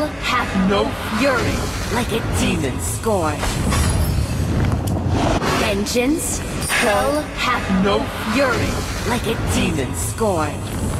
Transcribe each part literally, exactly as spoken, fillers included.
hath no fury like a demon scorn. Vengeance, hell hath no fury like a demon scorn.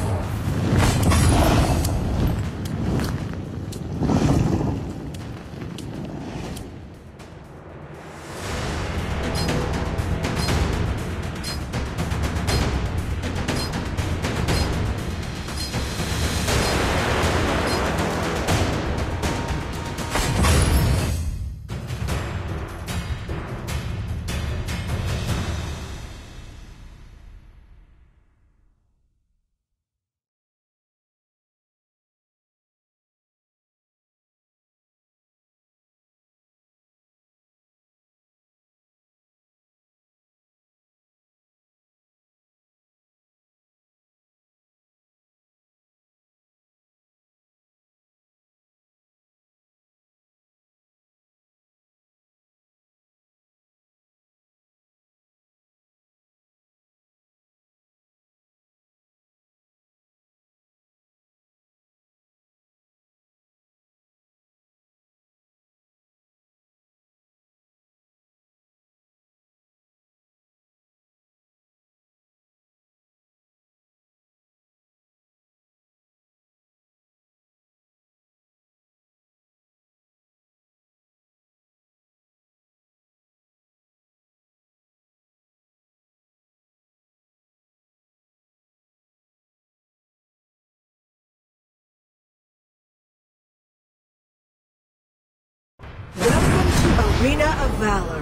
Welcome to Arena of Valor.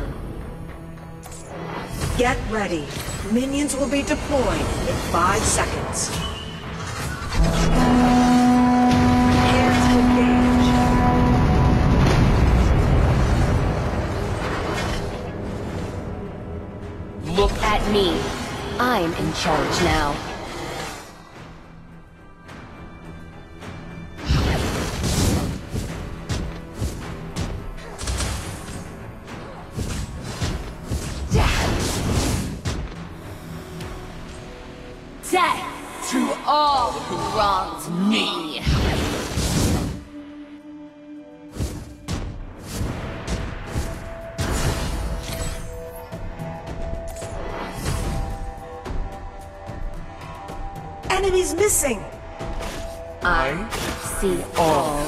Get ready. Minions will be deployed in five seconds. Prepare to engage. Look at me. I'm in charge now. Death to all who wronged me! Enemies missing! I see all.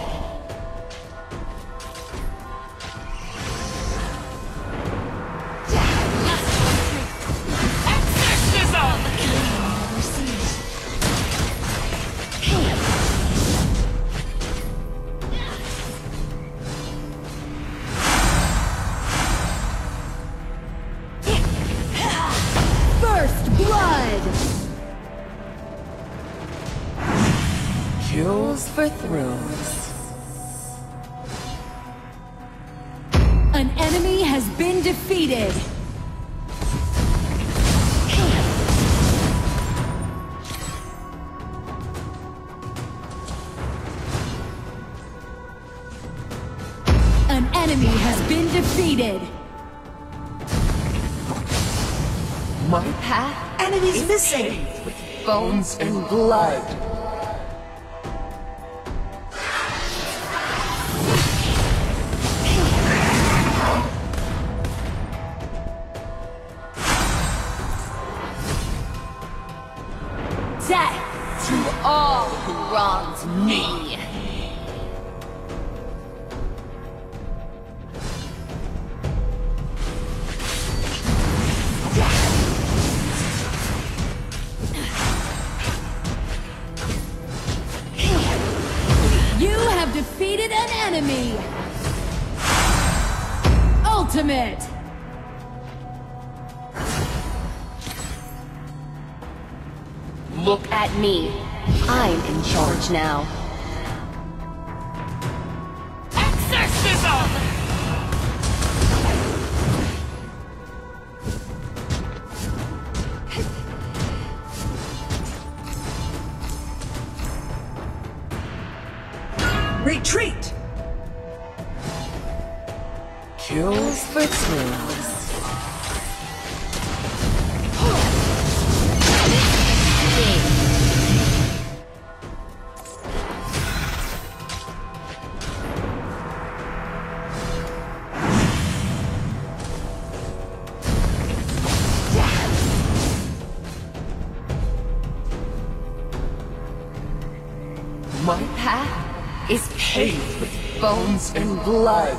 Kills for thrills. An enemy has been defeated. An enemy has been defeated. My path Enemies is missing! paved with bones and blood. Death to all who wronged me! You have defeated an enemy. Ultimate. Look at me. I'm in charge now. Exorcism! Retreat! Kills for thrills. is paved with bones and blood.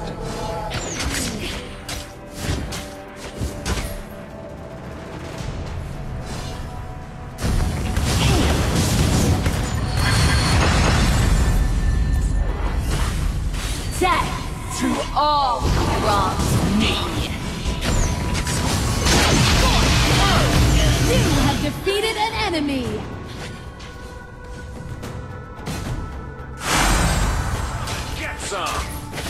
Death to all who wronged me. You have defeated an enemy. Get some!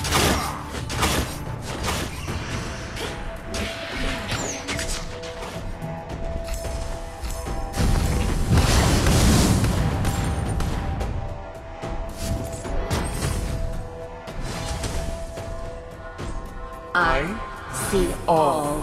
I see all.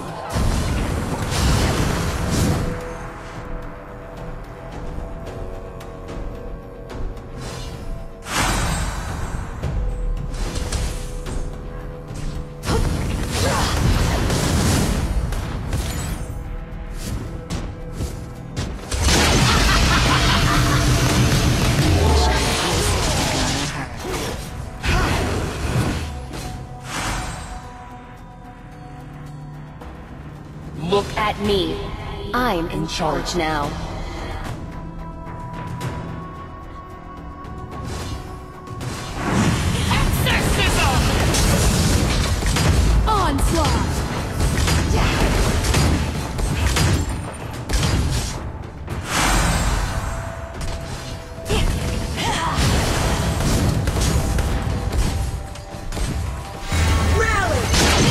Look at me. I'm in charge now. Exorcism! Onslaught. Rally!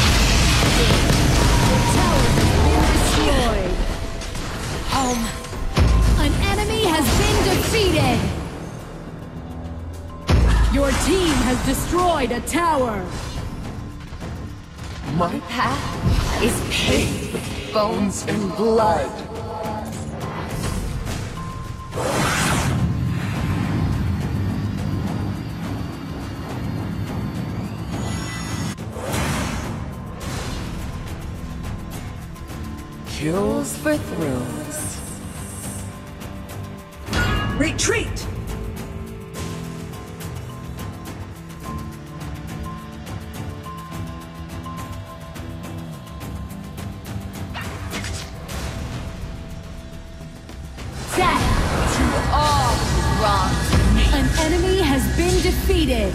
Destroyed. Home. An enemy has been defeated. Your team has destroyed a tower. My path is paved with bones and blood. Kills for thrills. Retreat! Death. To all who wronged me. An enemy has been defeated.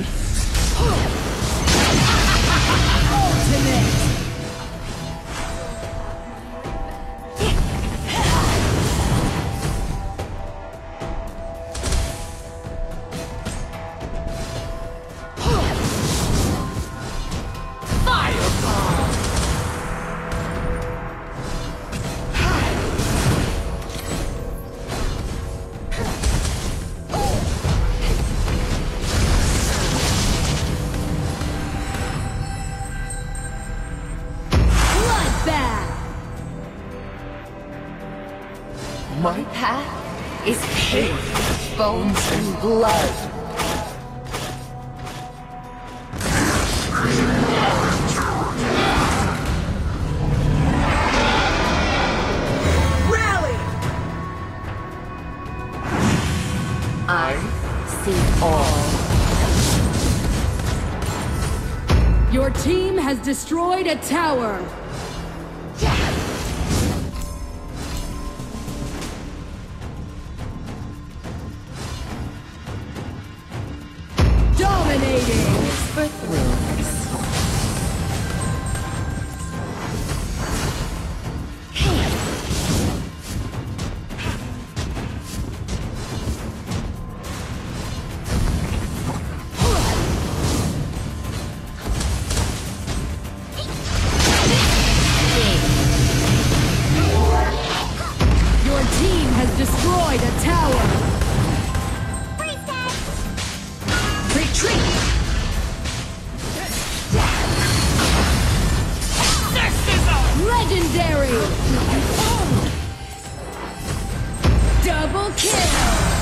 Ultimate. My path is paved with bones and blood. Rally! I see all. Your team has destroyed a tower. Dominating. For thrills. Your team has destroyed a tower. Retreat! Legendary! Double kill!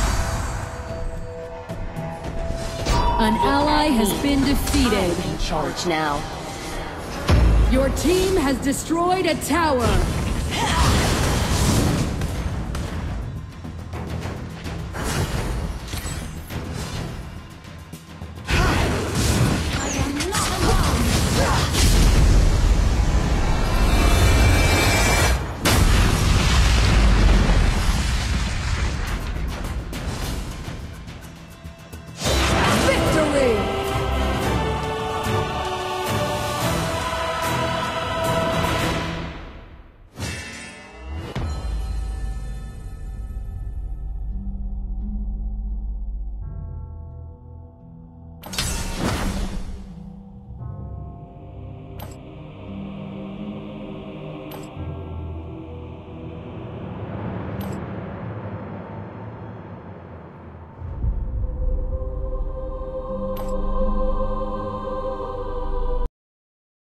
An ally has been defeated. In charge now. Your team has destroyed a tower.